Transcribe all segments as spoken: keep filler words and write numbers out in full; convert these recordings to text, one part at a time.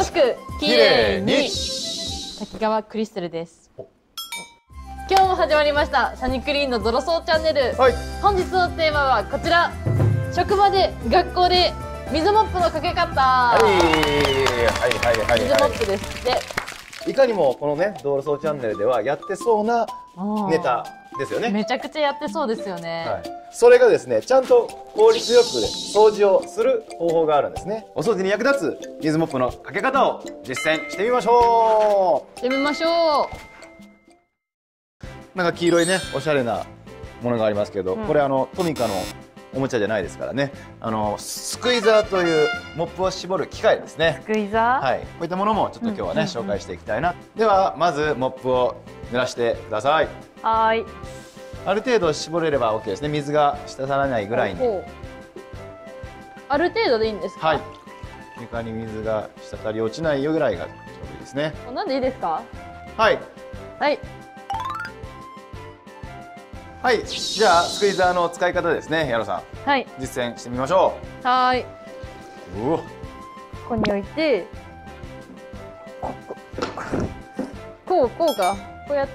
しく綺麗に。滝川クリステルです。今日も始まりましたサニークリーンのゾロソーチャンネル、はい、本日のテーマはこちら。職場で学校で水モップのかけ方。はいはいはいはい、水モップですって。 いかにもこのねゾロソーチャンネルではやってそうなネタですよね。 めちゃくちゃやってそうですよね、 はい、それがですねちゃんと効率よく掃除をする方法があるんですね。お掃除に役立つ水モップのかけ方を実践してみましょう。 してみましょう。なんか黄色いねおしゃれなものがありますけど、うん、これあのトミカのおもちゃじゃないですからね。あのスクイザーというモップを絞る機械ですね。 スクイザー、 はい、こういったものもちょっと今日はね、うん、紹介していきたいな。ではまずモップを濡らしてください。 はい。 ある程度絞れれば オーケー ですね。水が滴らないぐらいに。 ある程度でいいんですか？ はい。床に水が滴り落ちないよぐらいがちょうどいいですね。 なんでいいですか？はい。 はい。はい、じゃあスクイザーの使い方ですね、矢野さん。はい。実践してみましょう。はい。 うお。 ここに置いて。こう、こうか、こうやって。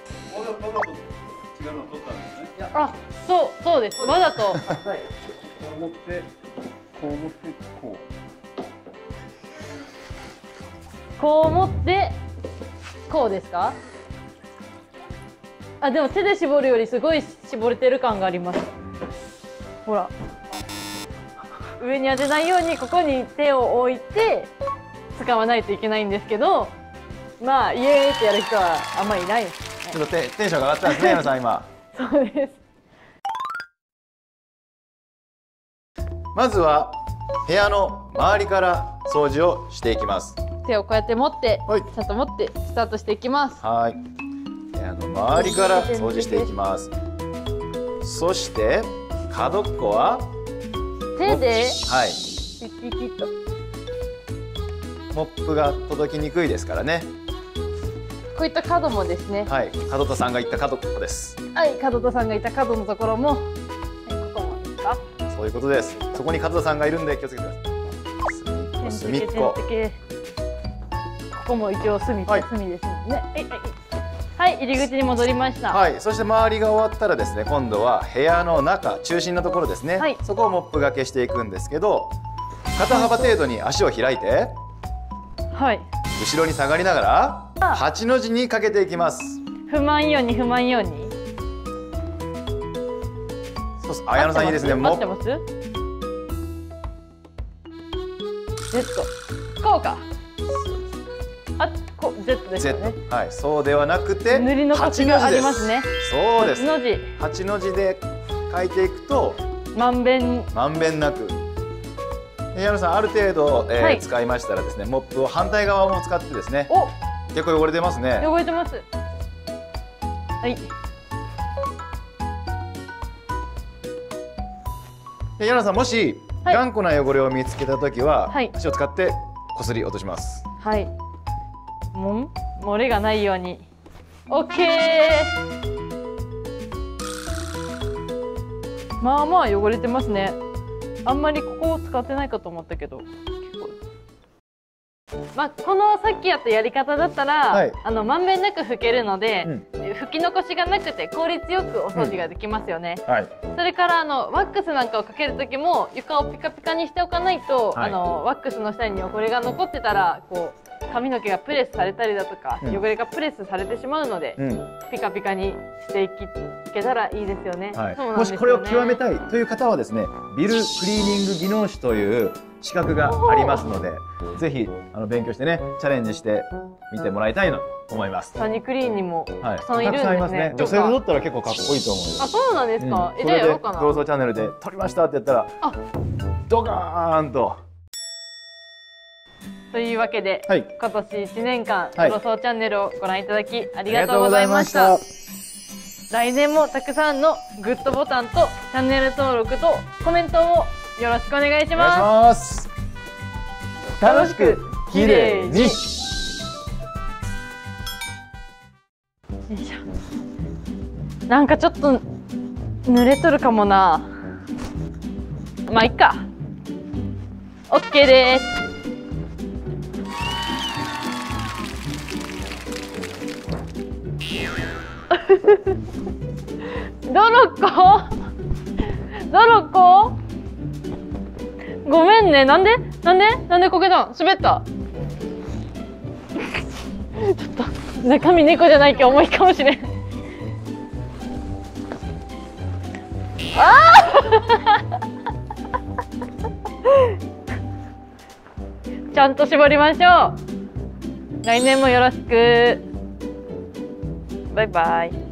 違うのを取ったんですね。 あ、そう、そうです。わざと。はい。こう持って、こう持って、こう。こう持って。こうですか？あ、でも手で絞るよりすごい絞れてる感があります。ほら、上に当てないようにここに手を置いて使わないといけないんですけど、まあイエーイってやる人はあんまりいないですね。 ちょっとテテンションが上がったんですね、矢野さん今。 そうです。 まずは部屋の周りから掃除をしていきます。 手をこうやって持って、はい、ちゃんと持ってスタートしていきます。 はい。部屋の周りから掃除していきます。そして角っこは手で、 はい、 ピキキッとモップが届きにくいですからね。 こういった角もですね。 はい、角田さんが言った角っこです。 はい、角田さんがいた角のところも、はい、ここもですか。 そういうことです。そこに角田さんがいるんで気をつけてください。隅っこ、隅っこ。 ここも一応隅っこ、はい、隅ですもんね。はいはい。はい、入り口に戻りました。はい、 そして周りが終わったらですね、今度は部屋の中、中心のところですね。はい、そこをモップがけしていくんですけど、肩幅程度に足を開いて、はい、後ろに下がりながらはちの字にかけていきます。 踏まんように踏まんように。 そうです。綾野さんいいですね。 合ってます？ Z。こうか。あ、こう Z ですよね。 Z、はい、そうではなくて塗り残しがありますね。 そうです。 はちの字。 はちの字で書いていくとまんべんまんべんなく。矢野さんある程度、えーはい、使いましたらですね、モップを反対側も使ってですね。お、結構汚れてますね。 汚れてます。はい。 矢野さんもし、はい、頑固な汚れを見つけたときは、はい、足を使ってこすり落とします。 はい。も漏れがないように。オッケー。まあまあ汚れてますね。あんまりここを使ってないかと思ったけど。結構。まあこのさっきやったやり方だったら、はい、あのまんべんなく拭けるので、うん、拭き残しがなくて効率よくお掃除ができますよね。うん、はい。それからあのワックスなんかをかける時も床をピカピカにしておかないと、はい、あのワックスの下に汚れが残ってたらこう。髪の毛がプレスされたりだとか、うん、汚れがプレスされてしまうので、うん、ピカピカにしていけたらいいですよね。はい、 もしこれを極めたいという方はですね、ビルクリーニング技能士という資格がありますので、ぜひあの勉強してね、チャレンジしてみてもらいたいなと思います。 サニークリーンにもたくさんいるんですね。 女性で撮ったら結構かっこいいと思う。 あ、そうなんですか。え、じゃあやろうかな。 ゾロソーチャンネルで撮りましたってやったら、あ、ドカーンと。 というわけで、はい、今年いちねんかんゾロソーチャンネルをご覧いただきありがとうございました。来年もたくさんのグッドボタンとチャンネル登録とコメントをよろしくお願いします。 楽しくきれいに。よいしょ。なんかちょっと濡れとるかもな。まあいっか。オッケーです。 どの子どの子ごめんね。なんでなんでなんでこけたん？滑った。ちょっと中身猫じゃないけど重いかもしれん。あちゃんと絞りましょう。来年もよろしく。バイバイ。